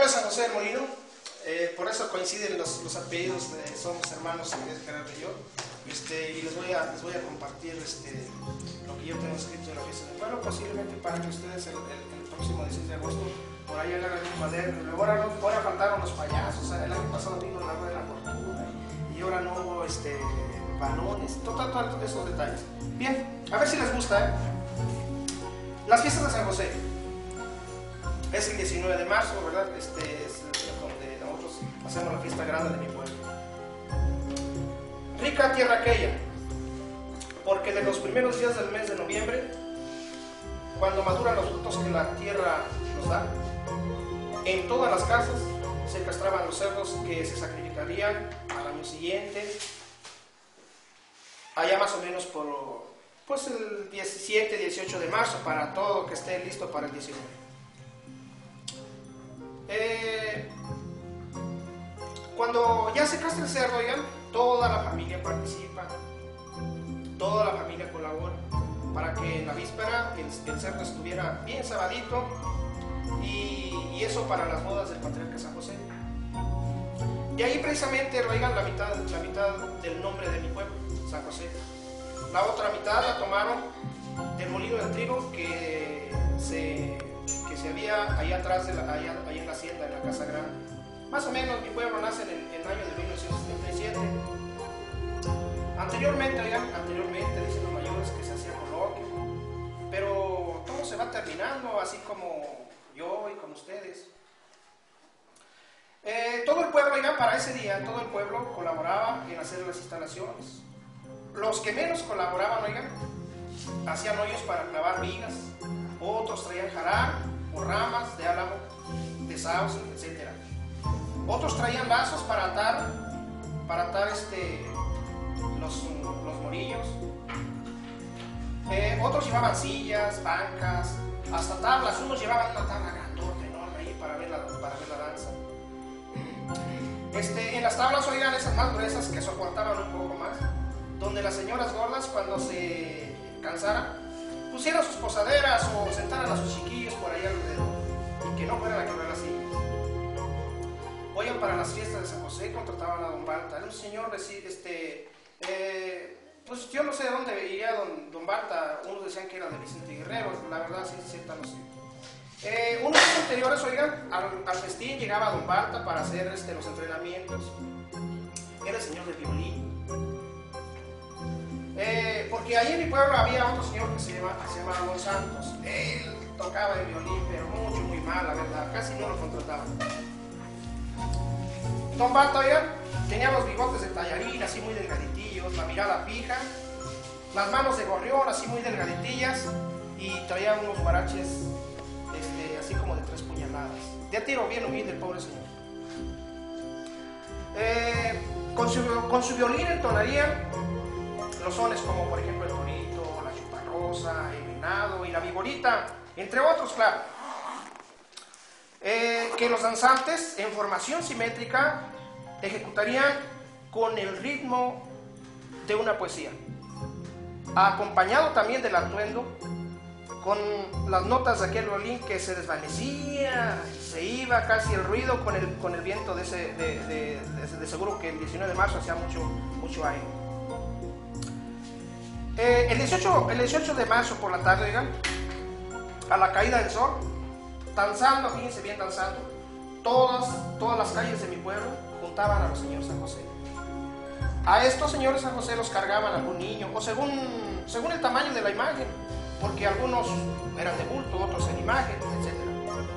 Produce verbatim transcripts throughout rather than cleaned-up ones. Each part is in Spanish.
de San José del Molino, eh, por eso coinciden los, los apellidos de somos hermanos de Gerardo y yo. Este, y les voy a, les voy a compartir este, lo que yo tengo escrito en la fiesta del pueblo, posiblemente para que ustedes el, el, el próximo dieciséis de agosto por ahí hagan un cuaderno. Ahora, no, ahora faltaron los payasos, el año pasado vino la rueda de la fortuna y ahora no hubo este, balones, todos todo, todo esos detalles. Bien, a ver si les gusta. ¿eh? Las fiestas de San José es el diecinueve de marzo, ¿verdad? Este es donde nosotros hacemos la fiesta grande de mi pueblo. Rica tierra aquella, porque de los primeros días del mes de noviembre, cuando maduran los frutos que la tierra nos da, en todas las casas se castraban los cerdos que se sacrificarían al año siguiente, allá más o menos por pues el diecisiete, dieciocho de marzo, para todo que esté listo para el diecinueve. Eh, cuando ya se castra el cerdo, oigan, toda la familia participa, toda la familia colabora para que en la víspera el, el cerdo estuviera bien sabadito y, y eso para las bodas del patriarca San José. Y ahí precisamente, oigan, la mitad, la mitad del nombre de mi pueblo, San José. La otra mitad la tomaron del molino de trigo que se, que se había ahí atrás, de la, allá, allá en la hacienda, en la casa grande. Más o menos mi pueblo nace en el, en el año de mil novecientos setenta y siete. Anteriormente, oigan, anteriormente dicen los mayores que se hacía coloquio, pero todo se va terminando, así como yo y como ustedes. Eh, todo el pueblo, oigan, para ese día, todo el pueblo colaboraba en hacer las instalaciones. Los que menos colaboraban, oigan, hacían hoyos para clavar vigas, otros traían jarán o ramas de álamo, de sauce, etcétera. Otros traían lazos para atar, para atar este, los, los morillos. Eh, otros llevaban sillas, bancas, hasta tablas. Unos llevaban una tabla grandota, enorme ahí para ver la, para ver la danza. Este, en las tablas, oigan, esas más gruesas que soportaban un poco más, donde las señoras gordas, cuando se cansaran, pusieran sus posaderas o sentaran a sus chiquillos por ahí alrededor y que no fueran a quebrar las sillas. Oigan, para las fiestas de San José contrataban a don Balta. Era un señor, este, eh, pues yo no sé de dónde iría don, don Balta. Unos decían que era de Vicente Guerrero, la verdad, sí, cierta, no sé. Eh, unos días anteriores, oigan, al, al festín llegaba don Balta para hacer este, los entrenamientos. Era el señor de violín. Eh, porque ahí en mi pueblo había otro señor que se llamaba, que se llamaba Don Santos. Él tocaba el violín, pero mucho, muy mal, la verdad, casi no lo contrataban. Don Balta, oigan, tenía los bigotes de tallarín, así muy delgaditillos, la mirada fija, las manos de gorrión, así muy delgaditillas, y traía unos guaraches, este, así como de tres puñaladas. De a tiro bien humilde el pobre señor. Eh, con, su, con su violín entonarían los sones como, por ejemplo, el torito, la chuparrosa, el venado y la vigorita, entre otros, claro. Eh, que los danzantes en formación simétrica ejecutarían con el ritmo de una poesía, acompañado también del atuendo, con las notas de aquel violín que se desvanecía, se iba casi el ruido con el, con el viento de ese, de, de, de, de seguro que el diecinueve de marzo hacía mucho, mucho aire. Eh, el, dieciocho, el dieciocho de marzo por la tarde, oigan, a la caída del sol, danzando, fíjense bien, danzando, todas, todas las calles de mi pueblo juntaban a los señores San José. A estos señores San José los cargaban algún niño, o según, según el tamaño de la imagen, porque algunos eran de bulto, otros en imagen, etcétera.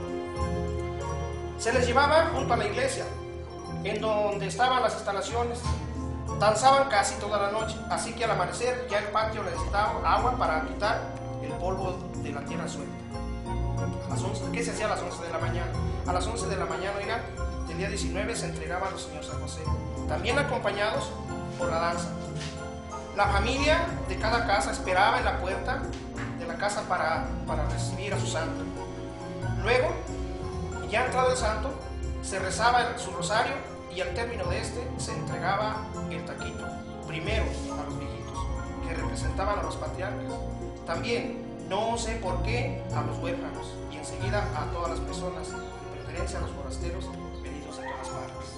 Se les llevaba junto a la iglesia, en donde estaban las instalaciones. Danzaban casi toda la noche, así que al amanecer ya el patio necesitaba agua para quitar el polvo de la tierra suelta. A las once, ¿qué se hacía a las once de la mañana? A las once de la mañana, oigan, del día diecinueve se entregaban los señores San José, también acompañados por la danza. La familia de cada casa esperaba en la puerta de la casa para, para recibir a su santo. Luego, ya entrado el santo, se rezaba su rosario y al término de este se entregaba el taquito, primero a los viejitos, que representaban a los patriarcas. También, no sé por qué, a los huérfanos y enseguida a todas las personas que residencia a los forasteros venidos de todas partes.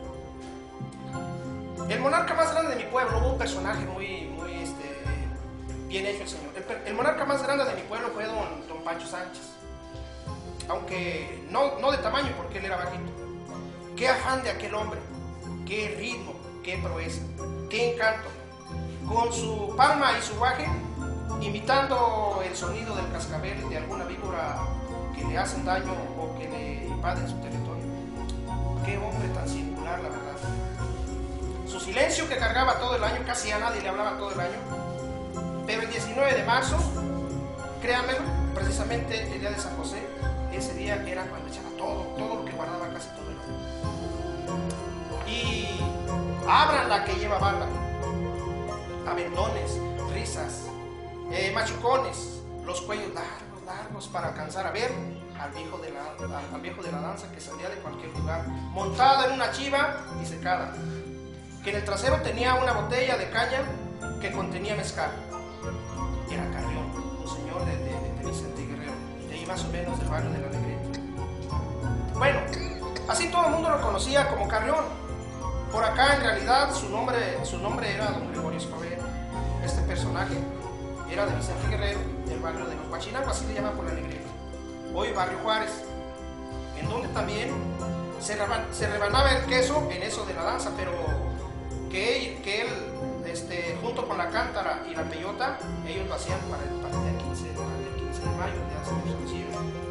El monarca más grande de mi pueblo, hubo un personaje muy, muy este, bien hecho el señor. El, el monarca más grande de mi pueblo fue don, don Pancho Sánchez, aunque no, no de tamaño, porque él era bajito. Qué afán de aquel hombre, qué ritmo, qué proeza, qué encanto. Con su palma y su guaje, imitando el sonido del cascabel de alguna víbora que le hacen daño o que le invaden su territorio. Qué hombre tan singular, la verdad. Su silencio que cargaba todo el año, casi a nadie le hablaba todo el año. Pero el diecinueve de marzo, créanmelo, precisamente el día de San José, ese día era cuando echaba todo, todo lo que guardaba casi todo el año. Y abran la que lleva bala, aventones, risas, eh, machucones, los cuellos largos, largos para alcanzar a ver al viejo, de la, al, al viejo de la danza que salía de cualquier lugar, montada en una chiva y secada, que en el trasero tenía una botella de caña que contenía mezcal. Era Carrión, un señor de, de, de Vicente Guerrero, de ahí más o menos del barrio de la Negreta. Bueno, así todo el mundo lo conocía como Carrión. Por acá en realidad su nombre, su nombre era don Gregorio Escobedo. Este personaje era de Vicente Guerrero, del barrio de los Huachinango, así le llaman por la Negreta, hoy barrio Juárez, en donde también se, reban, se rebanaba el queso en eso de la danza, pero que él, que él este, junto con la cántara y la peyota, ellos lo hacían para el, para el día quince, para el quince de mayo, de hace muchos años.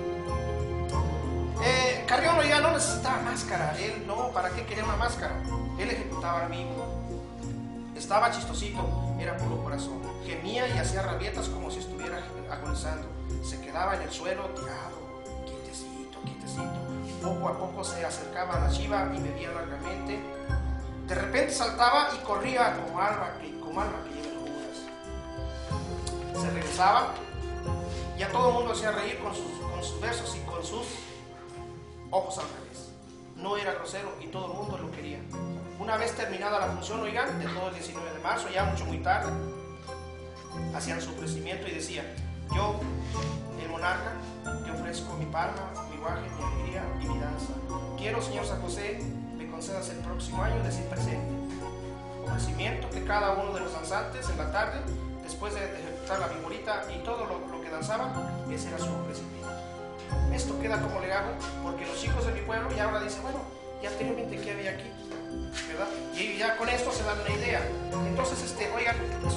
Eh, Carrión ya no necesitaba máscara, él no, ¿para qué quería una máscara? Él ejecutaba al vivo, estaba chistosito, era puro corazón, gemía y hacía rabietas como si estuviera agonizando, se quedaba en el suelo tirado, quietecito, quietecito, poco a poco se acercaba a la chiva y bebía largamente, de repente saltaba y corría como alma que, como alma que lleva locuras, se regresaba y a todo el mundo hacía reír con sus, con sus versos y con sus ojos al revés. No era grosero y todo el mundo lo quería. Una vez terminada la función, oigan, de todo el diecinueve de marzo, ya mucho muy tarde, hacían su ofrecimiento y decían: yo, el monarca, te ofrezco mi palma, mi guaje, mi alegría y mi danza. Quiero, señor San José, me concedas el próximo año decir presente. Ofrecimiento que cada uno de los danzantes en la tarde, después de ejecutar la vigorita y todo lo, lo que danzaban, ese era su ofrecimiento. Esto queda como legado porque los chicos de mi pueblo ya ahora dicen: bueno, ya anteriormente qué había aquí, ¿verdad? Y ya con esto se dan una idea. Entonces, este, oigan,